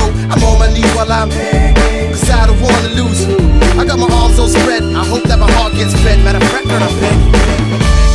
know I'm on my knees while I'm begging, cause I don't wanna lose you. I got my arms all spread, I hope that my heart gets fed. Matter of fact, girl, I'm begging.